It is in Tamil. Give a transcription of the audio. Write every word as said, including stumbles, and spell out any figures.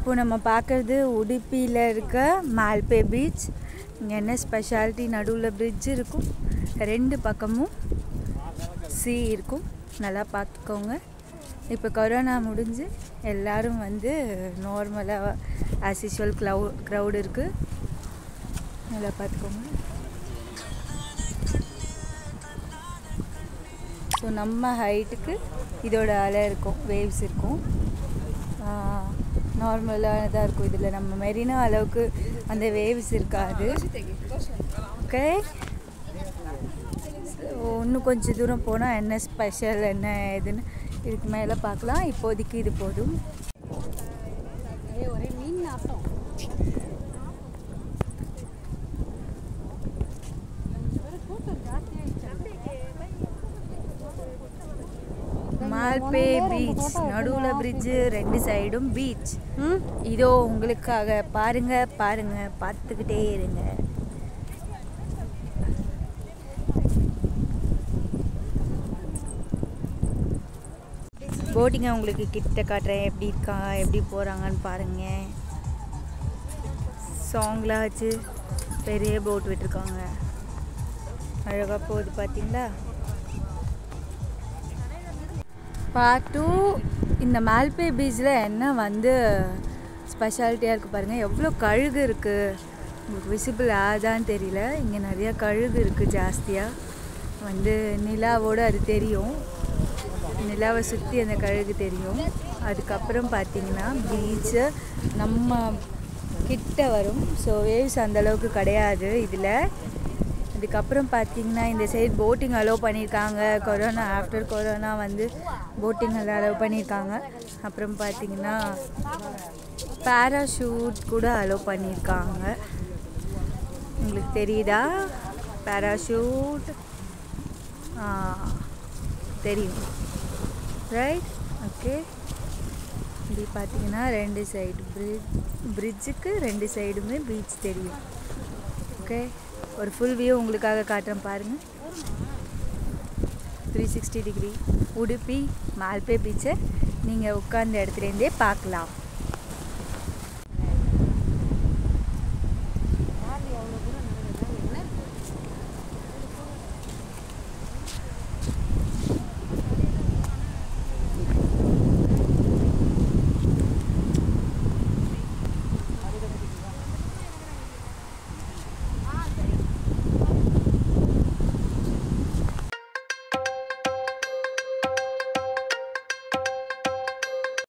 இப்போ நம்ம பார்க்குறது உடுப்பியில் இருக்க மால்பே பீச். இங்கே என்ன ஸ்பெஷாலிட்டி, நடுவில் பிரிட்ஜ் இருக்கும், ரெண்டு பக்கமும் சீ இருக்கும். நல்லா பார்த்துக்கோங்க. இப்போ கொரோனா முடிஞ்சு எல்லோரும் வந்து நார்மலாக ஆஸ் யூஷுவல் க்ளவு க்ரௌடு இருக்குது. நல்லா பார்த்துக்கோங்க. ஸோ நம்ம ஹைட்டுக்கு இதோட அலை இருக்கும், வேவ்ஸ் இருக்கும், நார்மலானதாக இருக்கும். இதில் நம்ம மெரினா அளவுக்கு அந்த வேவ்ஸ் இருக்காது. ஓகே, இன்னும் கொஞ்சம் தூரம் போனால் என்ன ஸ்பெஷல் என்ன ஏதுன்னு இதுக்கு மேலே பார்க்கலாம். இப்போதைக்கு இது போதும். மால்பே பீச், நடுவில் பிரிட்ஜு, ரெண்டு சைடும் பீச். இதோ உங்களுக்காக பாருங்க பாருங்க பார்த்துக்கிட்டே இருங்க. போட்டிங்கை உங்களுக்கு கிட்ட காட்டுறேன், எப்படி இருக்கா எப்படி போகிறாங்கன்னு பாருங்க. சாங்லாம் வச்சு பெரிய போட் விட்டுருக்காங்க, அழகாக போகுது பார்த்தீங்களா. Part two. இந்த மால்பே பீச்சில் என்ன வந்து ஸ்பெஷாலிட்டியாக இருக்குது பாருங்கள். எவ்வளோ கழுகு இருக்குது, உங்களுக்கு விசிபிள் ஆதான்னு தெரியல. இங்கே நிறையா கழுகு இருக்குது ஜாஸ்தியாக. வந்து நிலாவோடு அது தெரியும், நிலாவை சுற்றி அந்த கழுகு தெரியும். அதுக்கப்புறம் பார்த்திங்கன்னா பீச்சு நம்ம கிட்ட வரும். ஸோ வேவ்ஸ் அந்தளவுக்கு கிடையாது இதில். அதுக்கப்புறம் பார்த்திங்கன்னா இந்த சைடு போட்டிங் அலோவ் பண்ணியிருக்காங்க. கொரோனா ஆஃப்டர் கொரோனா வந்து போட்டிங் எல்லாம் அலோவ் பண்ணியிருக்காங்க. அப்புறம் பார்த்திங்கன்னா பேராஷூட் கூட அலோவ் பண்ணியிருக்காங்க. உங்களுக்கு தெரியுதா பேராஷூட்? தெரியும், ரைட்? ஓகே. இப்படி பார்த்திங்கன்னா ரெண்டு சைடு பிரிட்ஜ் பிரிட்ஜுக்கு ரெண்டு சைடுமே பீச் தெரியும். ஓகே, ஒரு ஃபுல் வியூ உங்களுக்காக காட்டுறேன் பாருங்கள். Three sixty degree Udupi Malpe பீச்சை நீங்கள் உட்கார்ந்த இடத்துலேருந்தே பார்க்கலாம்.